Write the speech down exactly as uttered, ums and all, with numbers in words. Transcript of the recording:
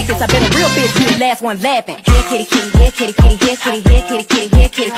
this. I been a real bitch, you the last one laughing. Here kitty kitty, here kitty kitty, here kitty, here kitty kitty, here kitty